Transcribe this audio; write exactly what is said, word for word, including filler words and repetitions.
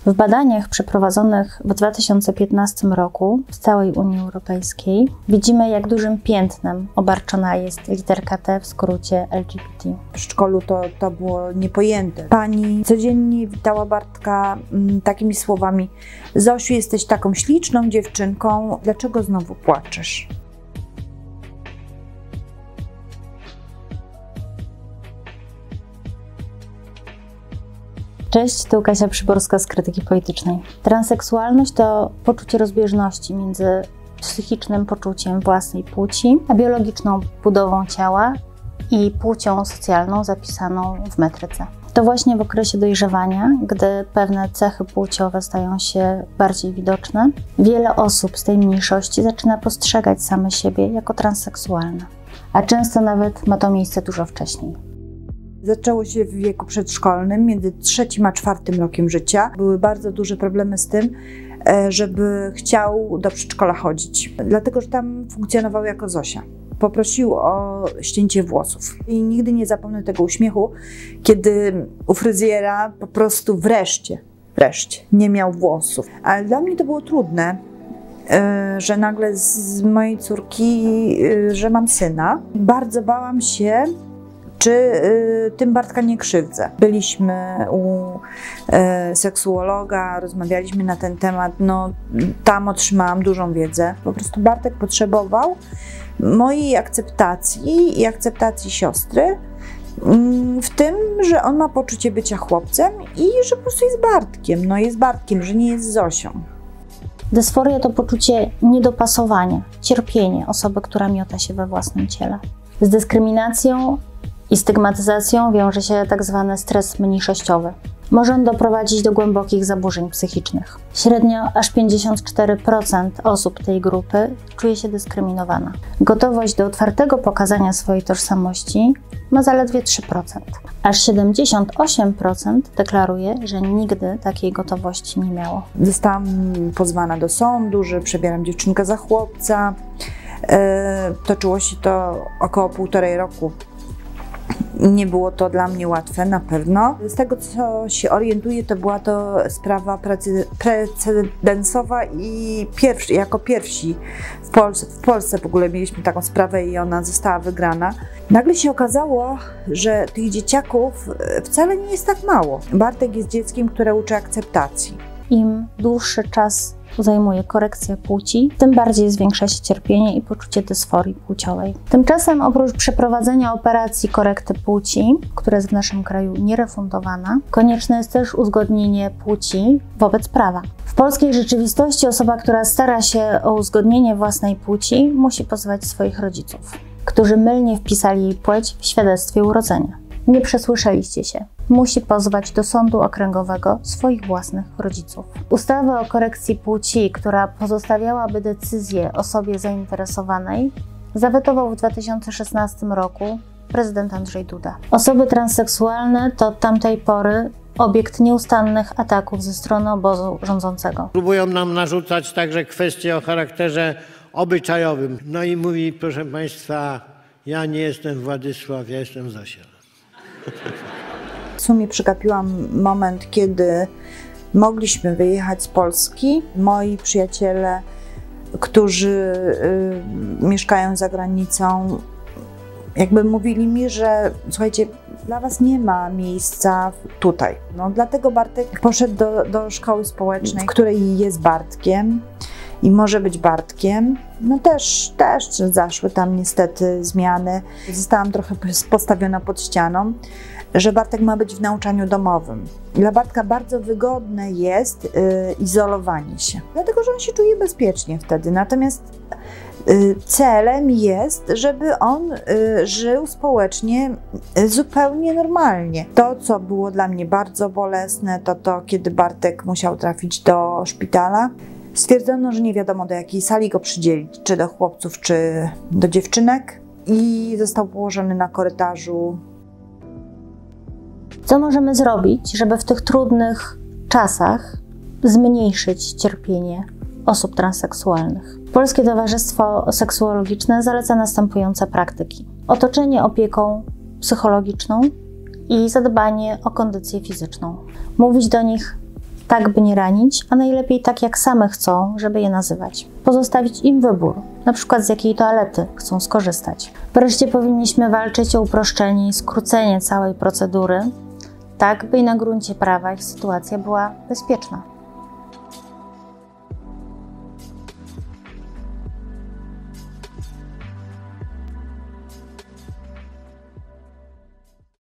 W badaniach przeprowadzonych w dwa tysiące piętnastym roku w całej Unii Europejskiej widzimy, jak dużym piętnem obarczona jest literka T, w skrócie L G B T. W przedszkolu to, to było niepojęte. Pani codziennie witała Bartka m, takimi słowami: Zosiu, jesteś taką śliczną dziewczynką, dlaczego znowu płaczesz? Cześć, tu Kasia Przyborska z Krytyki Politycznej. Transseksualność to poczucie rozbieżności między psychicznym poczuciem własnej płci, a biologiczną budową ciała i płcią socjalną zapisaną w metryce. To właśnie w okresie dojrzewania, gdy pewne cechy płciowe stają się bardziej widoczne, wiele osób z tej mniejszości zaczyna postrzegać same siebie jako transseksualne, a często nawet ma to miejsce dużo wcześniej. Zaczęło się w wieku przedszkolnym, między trzecim a czwartym rokiem życia. Były bardzo duże problemy z tym, żeby chciał do przedszkola chodzić, dlatego że tam funkcjonował jako Zosia. Poprosił o ścięcie włosów. I nigdy nie zapomnę tego uśmiechu, kiedy u fryzjera po prostu wreszcie, wreszcie nie miał włosów. Ale dla mnie to było trudne, że nagle z mojej córki, że mam syna. Bardzo bałam się, czy y, tym Bartka nie krzywdzę. Byliśmy u y, seksuologa, rozmawialiśmy na ten temat, no tam otrzymałam dużą wiedzę. Po prostu Bartek potrzebował mojej akceptacji i akceptacji siostry y, w tym, że on ma poczucie bycia chłopcem i że po prostu jest Bartkiem, no jest Bartkiem, że nie jest Zosią. Dysforia to poczucie niedopasowania, cierpienie osoby, która miota się we własnym ciele. Z dyskryminacją i stygmatyzacją wiąże się tak zwany stres mniejszościowy. Może on doprowadzić do głębokich zaburzeń psychicznych. Średnio aż pięćdziesiąt cztery procent osób tej grupy czuje się dyskryminowana. Gotowość do otwartego pokazania swojej tożsamości ma zaledwie trzy procent. Aż siedemdziesiąt osiem procent deklaruje, że nigdy takiej gotowości nie miało. Zostałam pozwana do sądu, że przebieram dziewczynkę za chłopca. E, toczyło się to około półtorej roku. Nie było to dla mnie łatwe, na pewno. Z tego, co się orientuję, to była to sprawa precedensowa i pierwszy, jako pierwsi w Polsce, w Polsce w ogóle mieliśmy taką sprawę i ona została wygrana. Nagle się okazało, że tych dzieciaków wcale nie jest tak mało. Bartek jest dzieckiem, które uczy akceptacji. Im dłuższy czas zajmuje korekcja płci, tym bardziej zwiększa się cierpienie i poczucie dysforii płciowej. Tymczasem oprócz przeprowadzenia operacji korekty płci, która jest w naszym kraju nierefundowana, konieczne jest też uzgodnienie płci wobec prawa. W polskiej rzeczywistości osoba, która stara się o uzgodnienie własnej płci, musi pozwać swoich rodziców, którzy mylnie wpisali jej płeć w świadectwie urodzenia. Nie przesłyszeliście się. Musi pozwać do sądu okręgowego swoich własnych rodziców. Ustawę o korekcji płci, która pozostawiałaby decyzję osobie zainteresowanej, zawetował w dwa tysiące szesnastym roku prezydent Andrzej Duda. Osoby transseksualne to od tamtej pory obiekt nieustannych ataków ze strony obozu rządzącego. Próbują nam narzucać także kwestie o charakterze obyczajowym. No i mówi, proszę Państwa, ja nie jestem Władysław, ja jestem Zosia. W sumie przegapiłam moment, kiedy mogliśmy wyjechać z Polski. Moi przyjaciele, którzy y, mieszkają za granicą, jakby mówili mi, że słuchajcie, dla was nie ma miejsca tutaj. No, dlatego Bartek poszedł do, do szkoły społecznej, w której jest Bartkiem i może być Bartkiem. No też, też zaszły tam niestety zmiany. Zostałam trochę postawiona pod ścianą, że Bartek ma być w nauczaniu domowym. Dla Bartka bardzo wygodne jest y, izolowanie się, dlatego że on się czuje bezpiecznie wtedy. Natomiast y, celem jest, żeby on y, żył społecznie y, zupełnie normalnie. To, co było dla mnie bardzo bolesne, to to, kiedy Bartek musiał trafić do szpitala. Stwierdzono, że nie wiadomo, do jakiej sali go przydzielić, czy do chłopców, czy do dziewczynek. I został położony na korytarzu. Co możemy zrobić, żeby w tych trudnych czasach zmniejszyć cierpienie osób transseksualnych? Polskie Towarzystwo Seksuologiczne zaleca następujące praktyki: otoczenie opieką psychologiczną i zadbanie o kondycję fizyczną. Mówić do nich tak by nie ranić, a najlepiej tak jak same chcą, żeby je nazywać. Pozostawić im wybór, na przykład z jakiej toalety chcą skorzystać. Wreszcie powinniśmy walczyć o uproszczenie i skrócenie całej procedury, tak by i na gruncie prawa ich sytuacja była bezpieczna.